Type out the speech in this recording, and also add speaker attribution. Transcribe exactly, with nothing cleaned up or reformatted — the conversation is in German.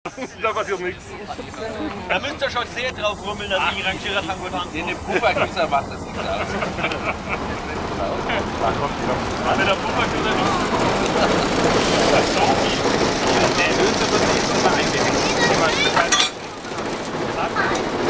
Speaker 1: Da passiert nichts.
Speaker 2: Da müsst ihr schon sehr drauf rummeln, dass ich Rangierer Tango tanken.
Speaker 3: Den Pufferküsser macht das nicht aus.
Speaker 1: Da kommt wieder.
Speaker 2: Wenn der Pufferküsser nicht.
Speaker 1: Das ist so viel. Der Löse wird nicht immer eingehängt.